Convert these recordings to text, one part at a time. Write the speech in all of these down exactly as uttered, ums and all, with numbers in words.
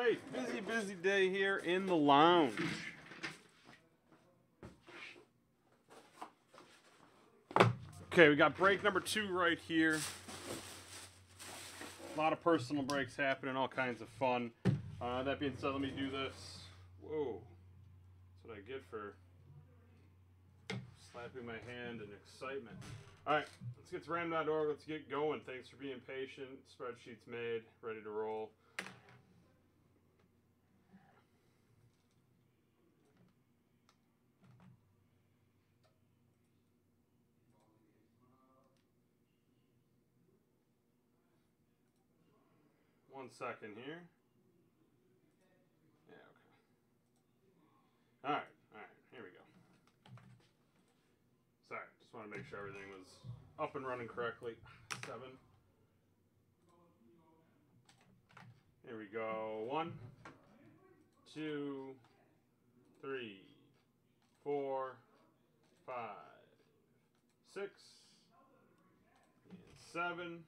right, busy, busy day here in the lounge. Okay, we got break number two right here. A lot of personal breaks happening, all kinds of fun. Uh, that being said, let me do this. Whoa, that's what I get for slapping my hand in excitement. All right, let's get to random dot org. Let's get going. Thanks for being patient. Spreadsheet's made, ready to roll. One second here. Yeah, okay. All right, all right, here we go. Sorry, just want to make sure everything was up and running correctly. Seven. Here we go. One, two, three, four, five, six, and seven.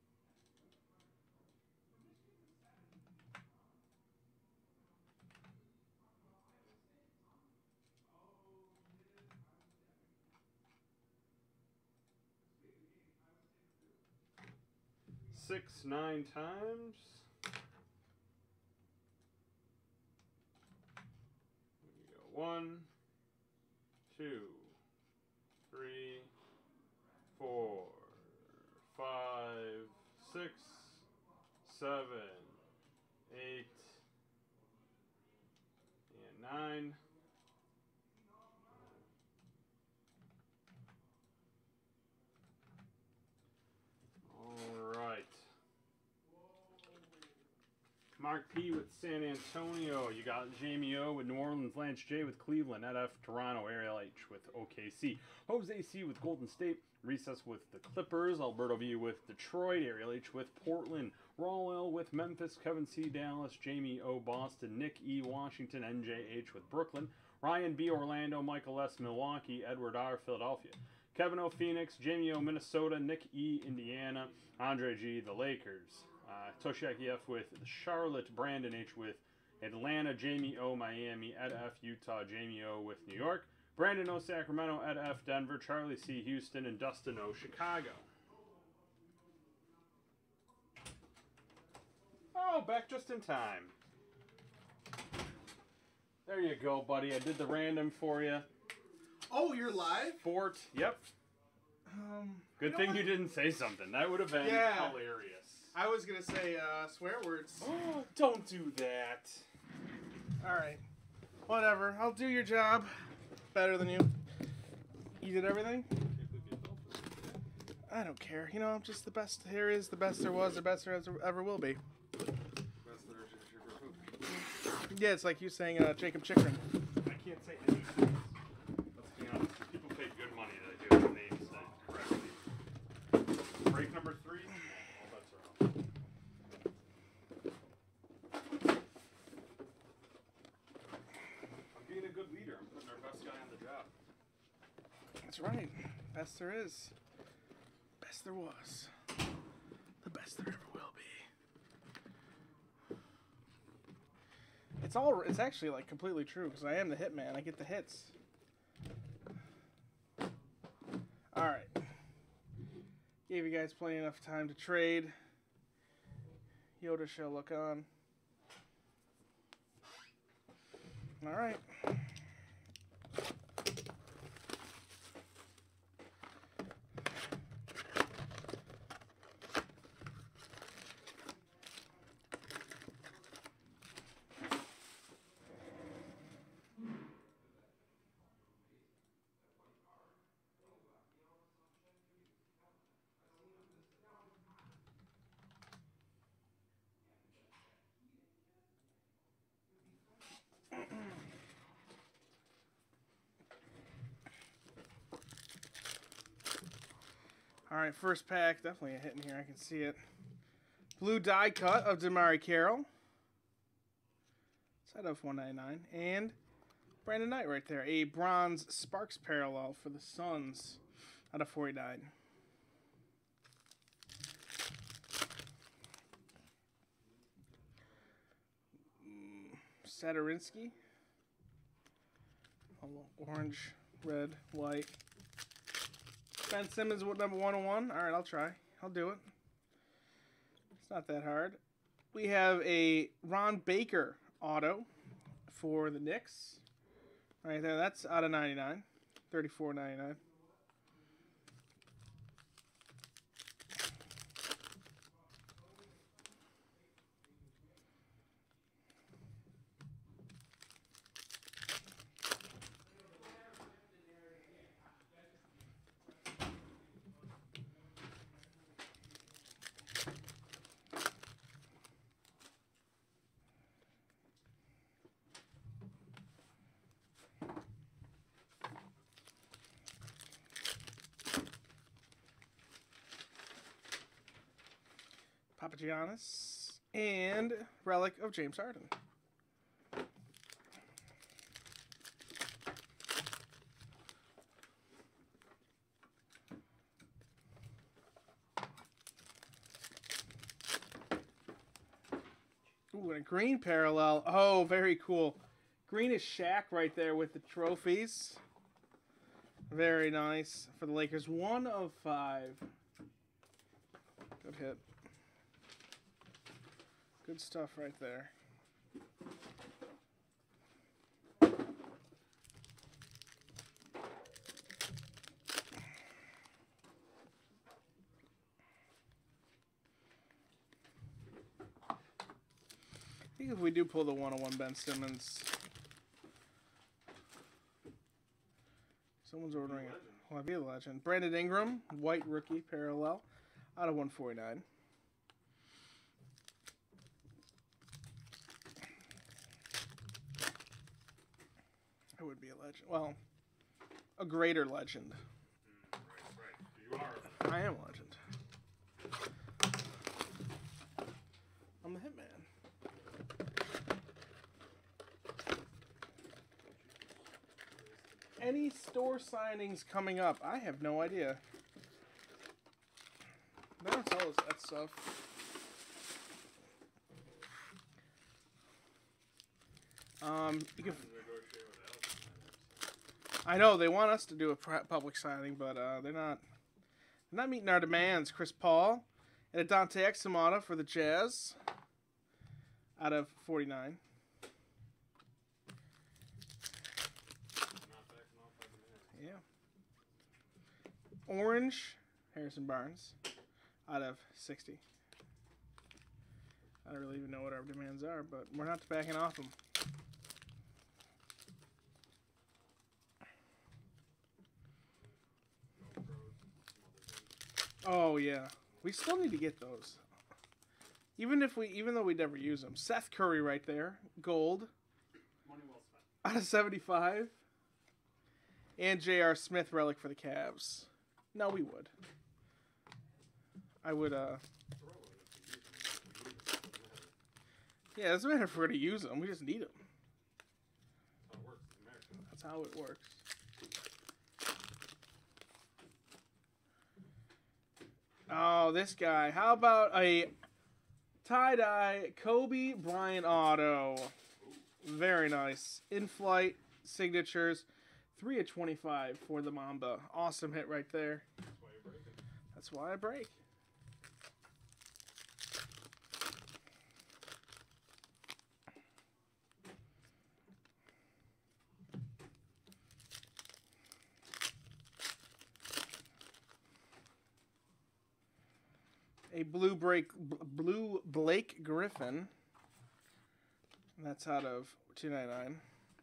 Six, nine times. Here we go. One, two, three, four, five, six, seven, eight, and nine. All right. Mark P with San Antonio. You got Jamie O with New Orleans. Lance J with Cleveland. Ed F Toronto. Ariel H with O K C. Jose C with Golden State. Recess with the Clippers. Alberto V with Detroit. Ariel H with Portland. Raul L with Memphis. Kevin C Dallas. Jamie O Boston. Nick E Washington. N J H with Brooklyn. Ryan B Orlando. Michael S Milwaukee. Edward R Philadelphia. Kevin O Phoenix. Jamie O Minnesota. Nick E Indiana. Andre G the Lakers. Uh, Toshiaki F with Charlotte, Brandon H with Atlanta, Jamie O Miami, Ed F Utah, Jamie O with New York, Brandon O Sacramento, Ed F Denver, Charlie C Houston, and Dustin O Chicago. Oh, back just in time. There you go, buddy. I did the random for you. Oh, you're live? Fort, yep. Um, Good you know thing what? you didn't say something. That would have been Yeah. hilarious. I was gonna say uh, swear words. Oh, don't do that. All right, whatever. I'll do your job better than you. You did everything. I don't care. You know, I'm just the best there is, the best there was, the best there ever will be. Yeah, it's like you saying uh, Jacob Chikrin. I can't say any names. Let's be honest. People pay good money to do the names correctly. Break number three. All bets are off. I'm being a good leader. I'm putting our best guy on the job. That's right. Best there is. Best there was. The best there ever will be. It's all. It's actually like completely true because I am the hitman. I get the hits. All right. Gave you guys plenty enough time to trade. Yoda shall look on. All right. All right, first pack, definitely a hit in here. I can see it. Blue die cut of DeMari Carroll. It's out of one ninety-nine. And Brandon Knight right there. A bronze Sparks parallel for the Suns out of forty-nine. Saderinsky. Orange, red, white. Ben Simmons with number one oh one. All right, I'll try. I'll do it. It's not that hard. We have a Ron Baker auto for the Knicks. Right there. That's out of ninety-nine. thirty-four ninety-nine. Papagiannis and relic of James Harden. Ooh, and a green parallel. Oh, very cool. Green is Shaq right there with the trophies. Very nice for the Lakers. One of five. Good hit. Good stuff right there. I think if we do pull the one oh one Ben Simmons, someone's ordering it. Will I be a legend? Brandon Ingram, white rookie parallel, out of one forty-nine. I would be a legend. Well, a greater legend. Mm, right, right. You are. I am a legend. I'm the Hitman. Any store signings coming up? I have no idea. They don't tell us that stuff. Um, you can. I know they want us to do a public signing, but uh, they're not. They're not meeting our demands. Chris Paul and a Dante Exumata for the Jazz. Out of forty-nine. Yeah. Orange, Harrison Barnes, out of sixty. I don't really even know what our demands are, but we're not backing off them. Oh yeah, we still need to get those. Even if we, even though we never use them. Seth Curry right there, gold. Money well spent. Out of seventy-five. And J R Smith relic for the Cavs. No, we would. I would, uh... yeah, it doesn't matter if we're going to use them. We just need them. That's how it works. Oh, this guy. How about a tie-dye Kobe Bryant auto? Very nice. In-flight signatures. three of twenty-five for the Mamba. Awesome hit right there. That's why you're breaking. That's why I break. A blue break, blue Blake Griffin. That's out of two ninety-nine.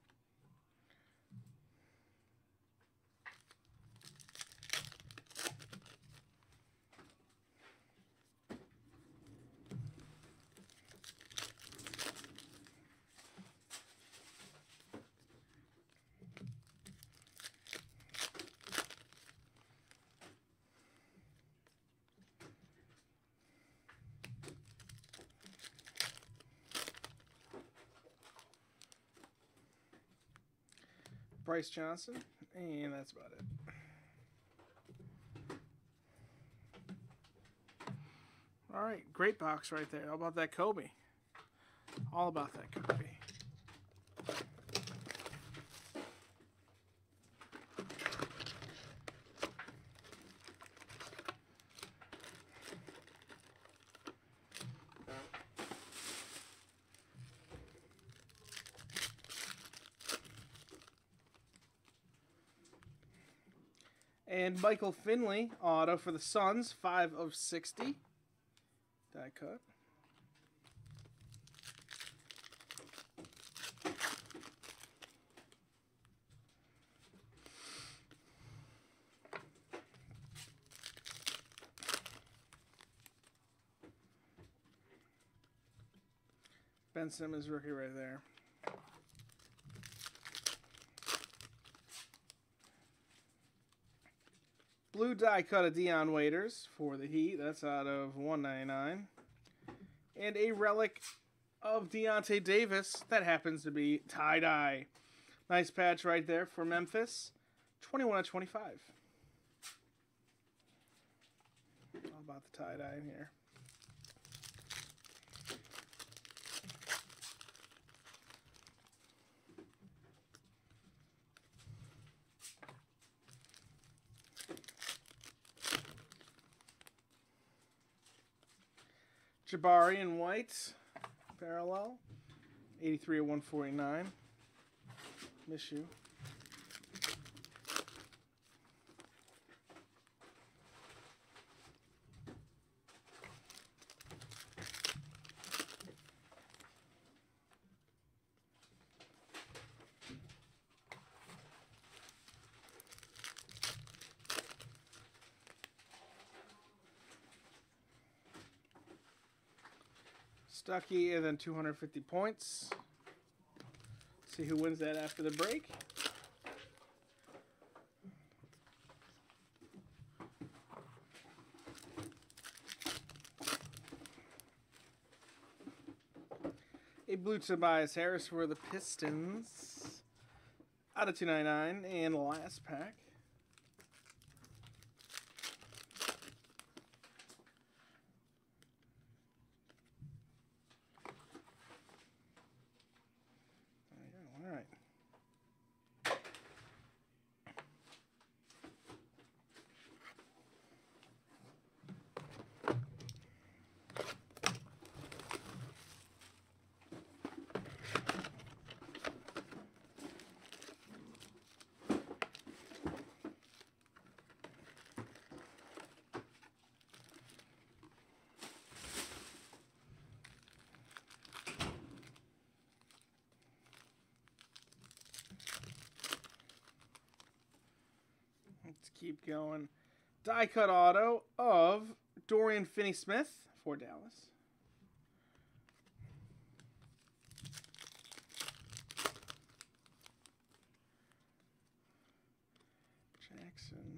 Bryce Johnson, and that's about it. All right, great box right there. How about that Kobe? All about that Kobe. And Michael Finley, auto for the Suns, five of sixty. Die cut. Ben Simmons rookie right there. Blue die cut of Dion Waiters for the Heat. That's out of one ninety-nine. And a relic of Deontay Davis. That happens to be tie-dye. Nice patch right there for Memphis. twenty-one of twenty-five. All about the tie-dye in here. Jabari in white, parallel, eighty-three of one forty-nine. Miss you. Stuckey, and then two hundred fifty points. See who wins that after the break. A blue Tobias Harris for the Pistons. Out of two ninety-nine, and last pack. All right. Let's keep going. Die cut auto of Dorian Finney-Smith for Dallas. Jackson.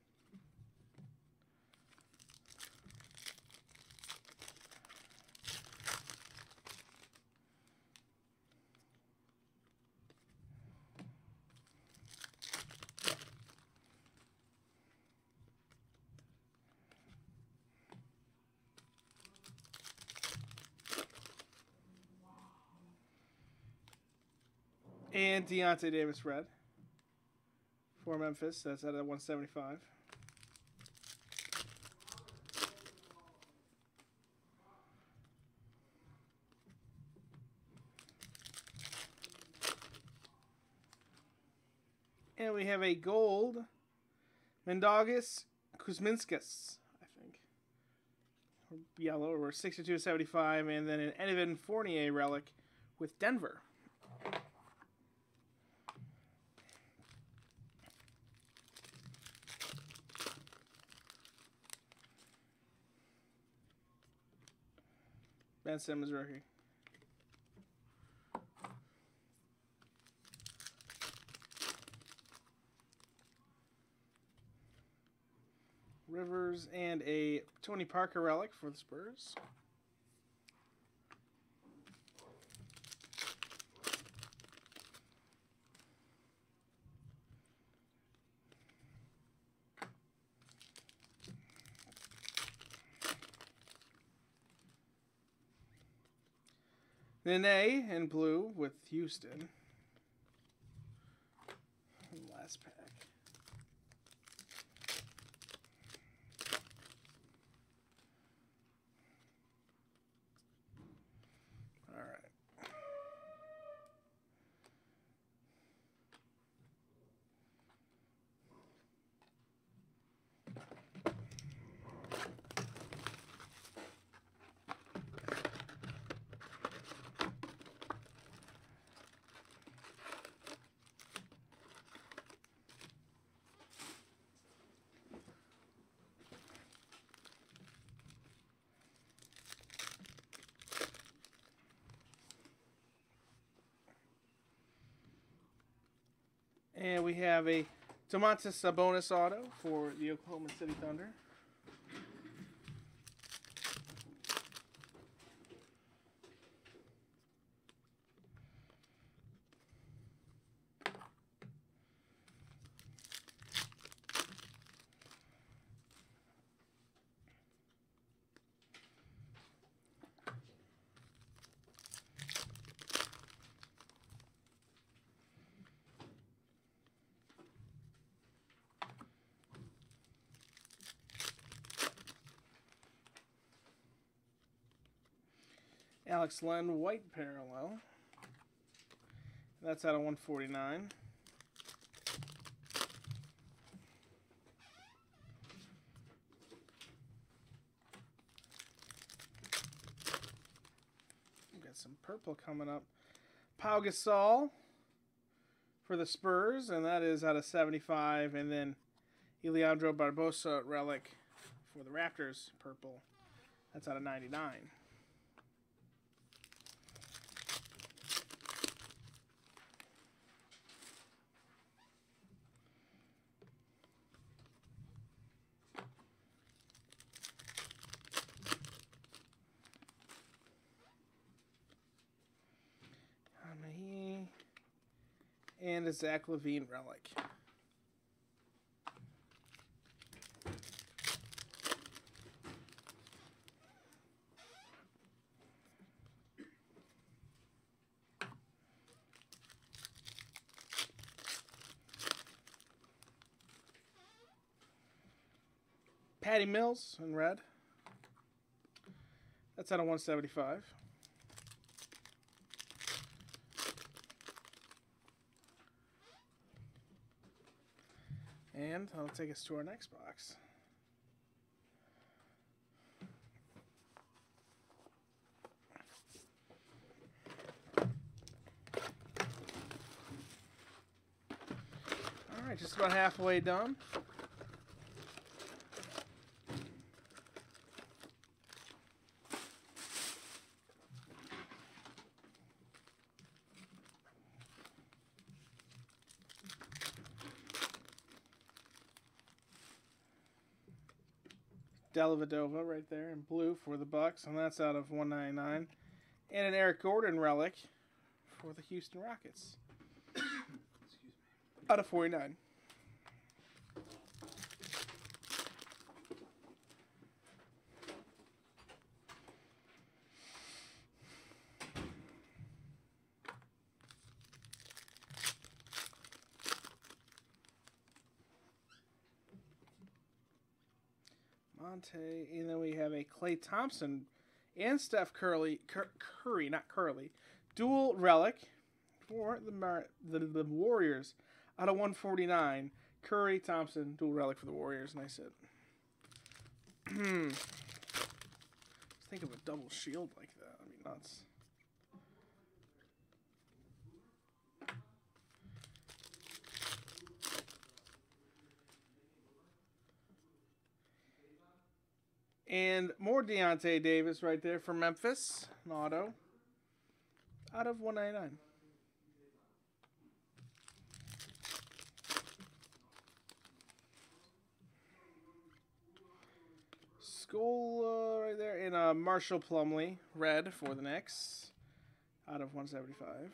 And Deontay Davis red for Memphis. That's at a one seventy-five. And we have a gold Mindaugas Kuzminskas, I think. Yellow, or sixty-two seventy-five. And then an Evan Fournier relic with Denver. Ben Simmons rookie. Rivers and a Tony Parker relic for the Spurs. Nene in blue with Houston. last pack. All right. And we have a Domantas Sabonis auto for the Oklahoma City Thunder. Alex Len white parallel. That's out of one forty-nine. We've got some purple coming up. Pau Gasol for the Spurs, and that is out of seventy-five. And then Eliandro Barbosa relic for the Raptors, purple. That's out of ninety-nine. And a Zach LaVine relic. Patty Mills in red. That's out of one seventy-five. And that'll take us to our next box. All right, just about halfway done. Dellavedova right there in blue for the Bucks, and that's out of one ninety-nine. And an Eric Gordon relic for the Houston Rockets. Out of forty-nine. Monte, and then we have a Klay Thompson and Steph Curry, Cur Curry, not Curly, dual relic for the, Mar the the Warriors out of one forty-nine. Curry, Thompson, dual relic for the Warriors. Nice hit. Let's think of a double shield like that. I mean, nuts. And more Deontay Davis right there for Memphis. An auto. Out of one ninety-nine. Skull uh, right there. And uh, Marshall Plumlee. Red for the Knicks. Out of one seventy-five.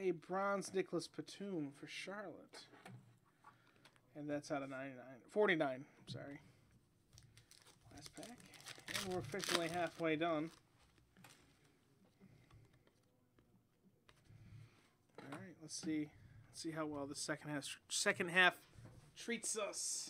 a bronze Nicholas Batum for Charlotte. And that's out of ninety-nine. forty-nine, sorry. Last pack. And we're officially halfway done. Alright, let's see. Let's see how well the second half second half treats us.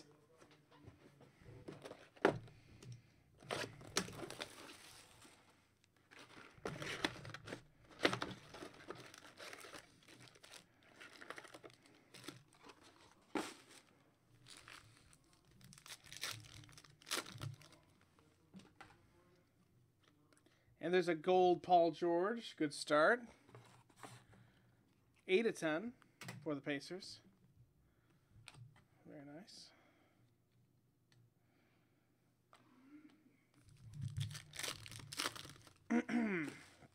And there's a gold Paul George. Good start. eight of ten for the Pacers. Very nice.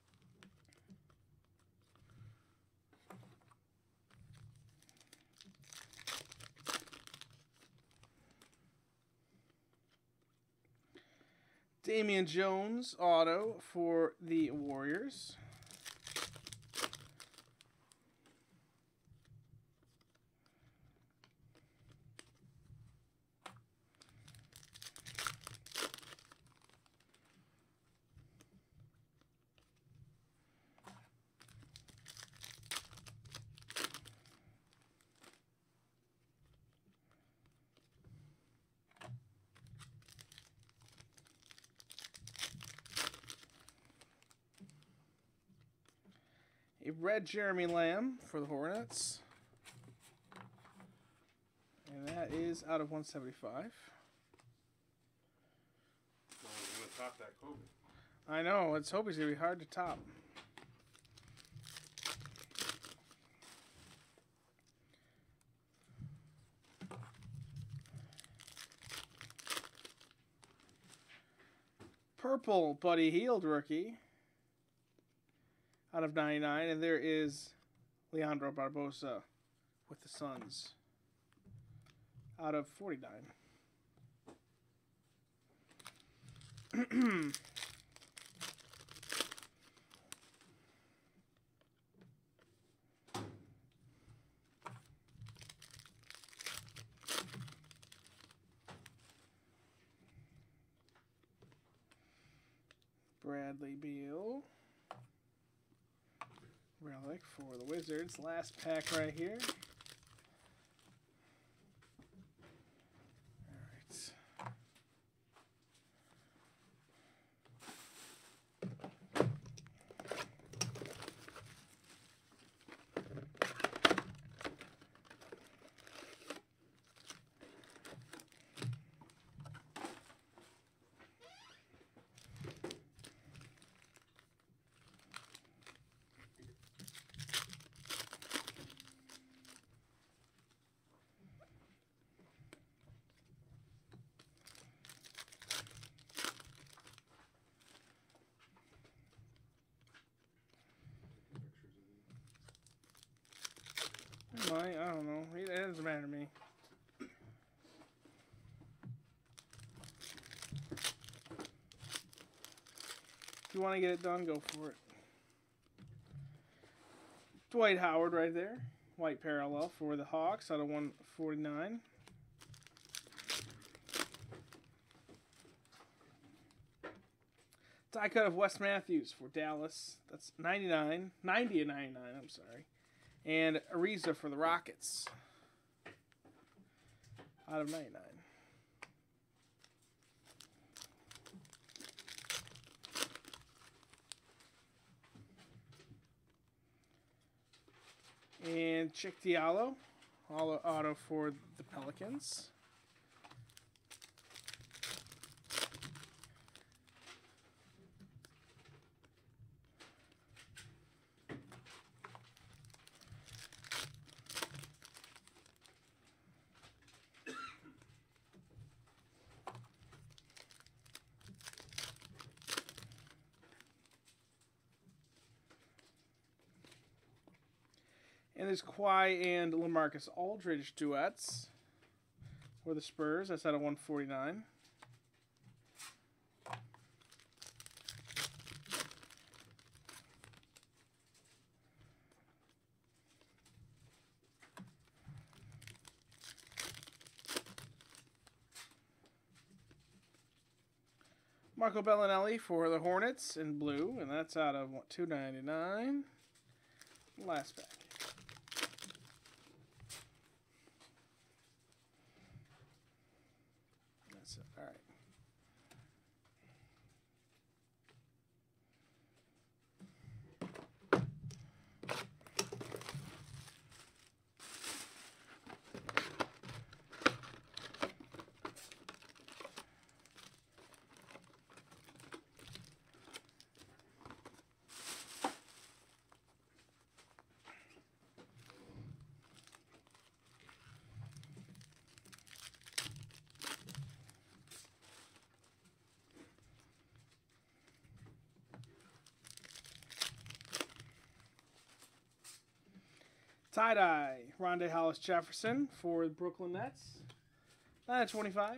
Damian Jones auto for the Warriors. A red Jeremy Lamb for the Hornets. And that is out of one seventy-five. No one's going to top that Kobe. I know. Let's hope he's going to be hard to top. Purple Buddy Hield rookie. Out of ninety-nine, and there is Leandro Barbosa with the Suns. Out of forty-nine. Bradley Beal. Relic for the Wizards. Last pack right here. All right. Might, I don't know. It doesn't matter to me. If you want to get it done, go for it. Dwight Howard right there. White parallel for the Hawks out of one forty-nine. Die cut of Wes Matthews for Dallas. That's ninety-nine. ninety and ninety-nine, I'm sorry. And Ariza for the Rockets. Out of ninety-nine. And Chick Diallo. Auto for the Pelicans. And there's Kawhi and LaMarcus Aldridge duets for the Spurs. That's out of one forty-nine. Marco Bellinelli for the Hornets in blue, and that's out of what, two ninety-nine. Last pack. That's it. All right. Tie-dye, Rondae Hollis-Jefferson for the Brooklyn Nets. nine twenty-five.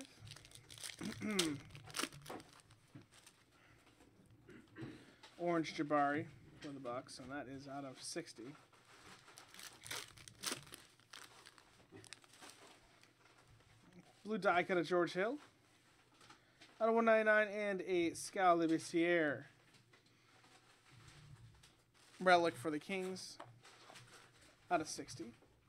Orange Jabari for the Bucks, and that is out of sixty. Blue die cut of George Hill. Out of one ninety-nine, and a Skal Labissiere relic for the Kings. Out of sixty.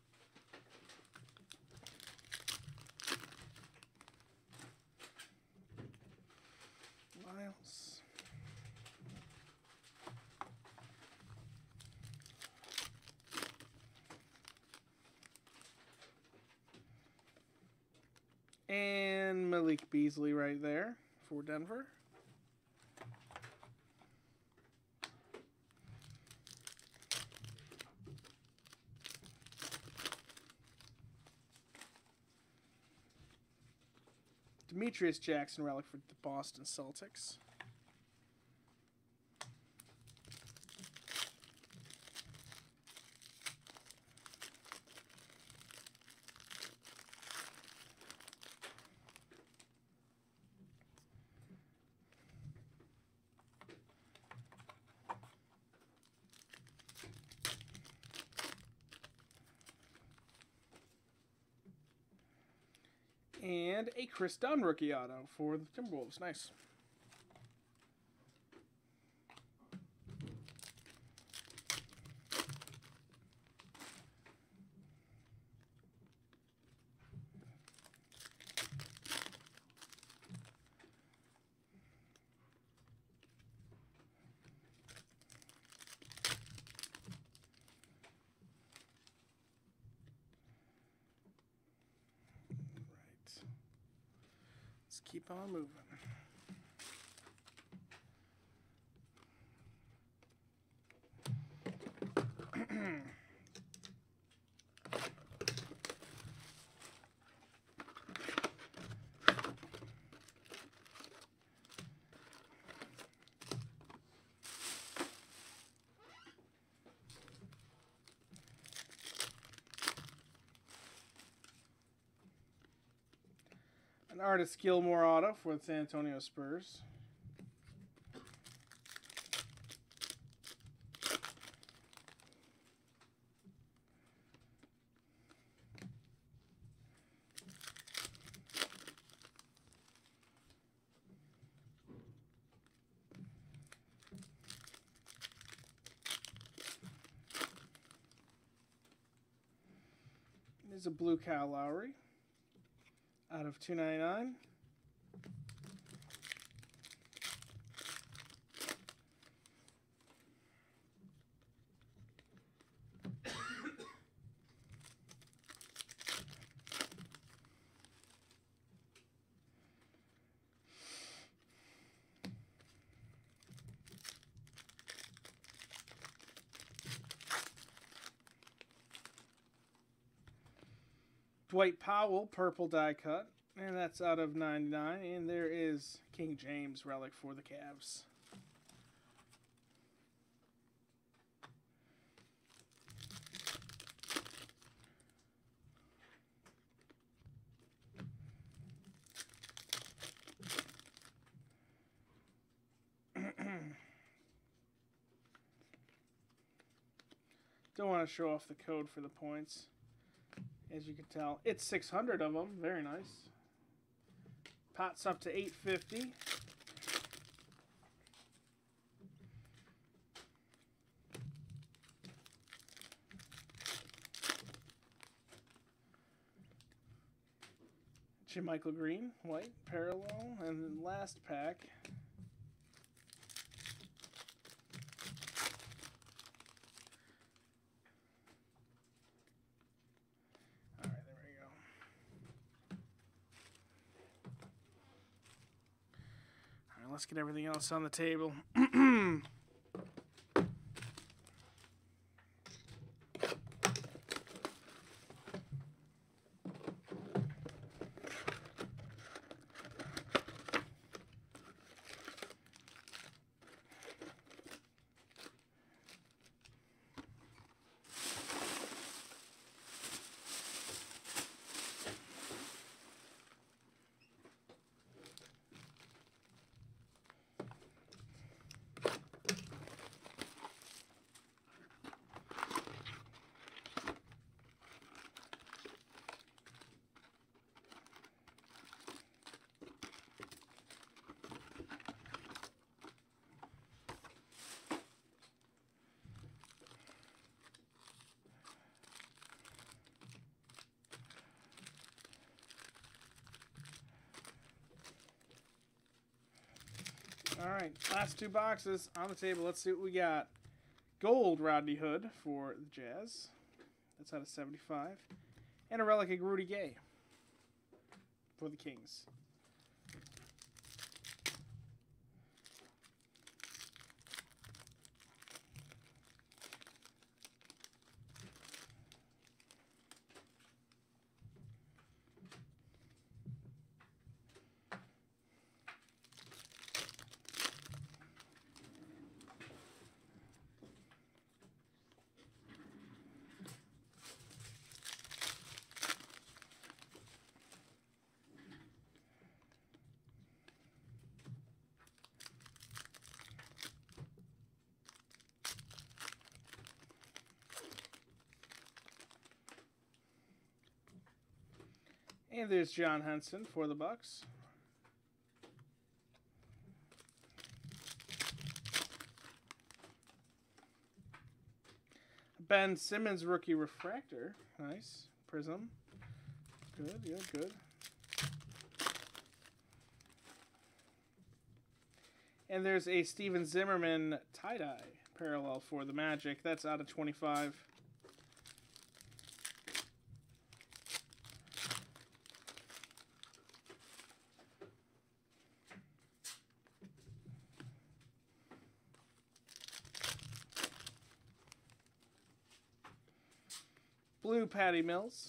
Miles. And Malik Beasley right there for Denver. Demetrius Jackson relic for the Boston Celtics. And a Chris Dunn rookie auto for the Timberwolves. Nice. Keep on moving. An Artist Gilmore auto for the San Antonio Spurs. There's a blue Kyle Lowry. Out of two ninety-nine. Dwight Powell, purple die cut. And that's out of ninety-nine. And there is King James relic for the Cavs. Don't want to show off the code for the points. As you can tell, it's six hundred of them. Very nice. Pots up to eight fifty. Michael Green, white, parallel, and then last pack. All right, there we go. All right, let's get everything else on the table. All right, last two boxes on the table. Let's see what we got. Gold Rodney Hood for the Jazz. That's out of seventy-five. And a relic of Rudy Gay for the Kings. And there's John Henson for the Bucks. Ben Simmons rookie refractor. Nice. Prism. Good, good, good. And there's a Steven Zimmerman tie-dye parallel for the Magic. That's out of twenty-five. Blue Patty Mills.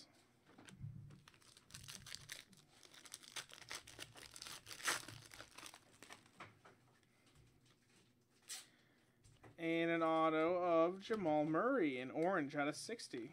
And an auto of Jamal Murray in orange out of sixty.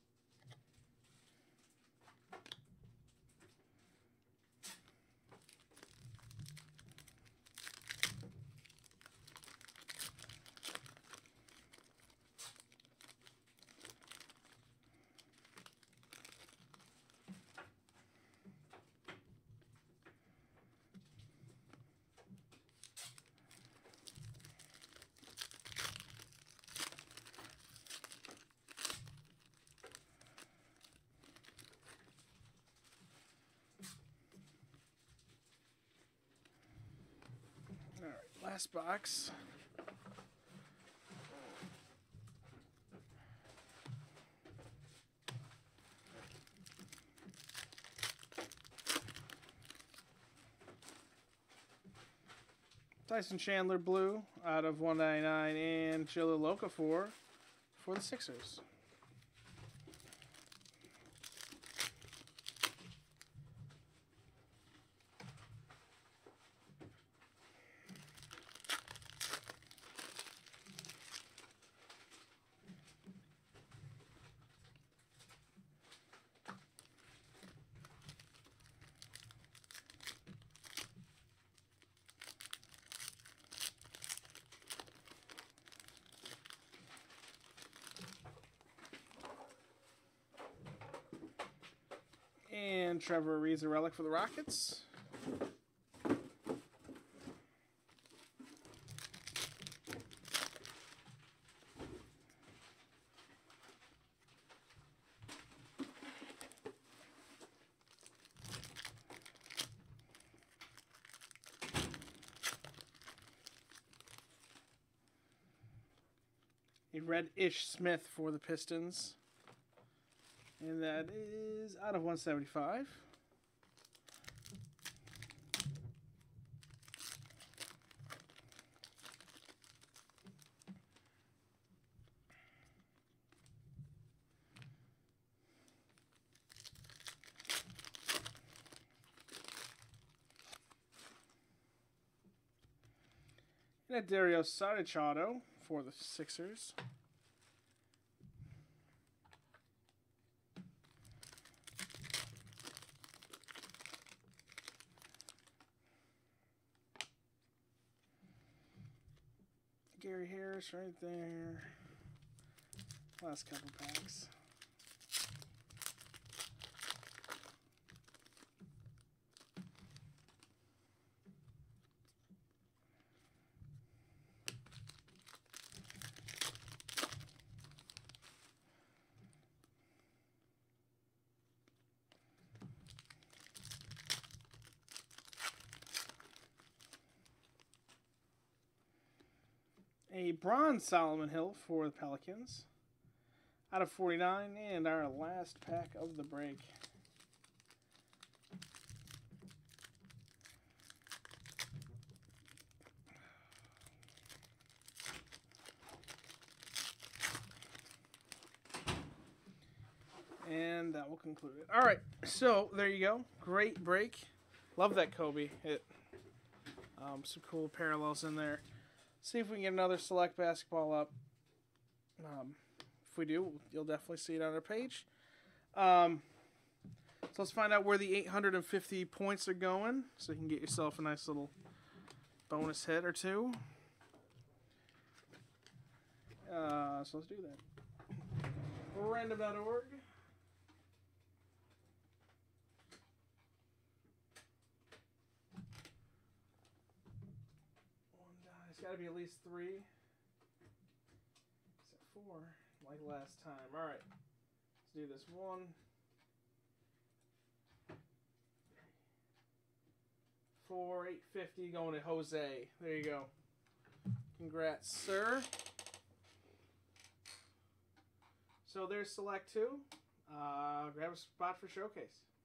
Last box. Tyson Chandler blue out of one ninety-nine and Chilla Okafor for the Sixers. And Trevor Ariza relic for the Rockets. a red Ish Smith for the Pistons. And that is out of one seventy-five. And a Dario Saric auto for the Sixers. Gary Harris right there. Last couple packs. A bronze Solomon Hill for the Pelicans. Out of forty-nine, and our last pack of the break. And that will conclude it. All right, so there you go. Great break. Love that Kobe hit. Um, some cool parallels in there. See if we can get another select basketball up. Um, if we do, you'll definitely see it on our page. Um, so let's find out where the eight hundred fifty points are going, so you can get yourself a nice little bonus hit or two. Uh, so let's do that. Random dot org. It's got to be at least three. Is it four? Like last time. All right. Let's do this. One. Four, eight fifty going to Jose. There you go. Congrats, sir. So there's select two. Uh, grab a spot for showcase.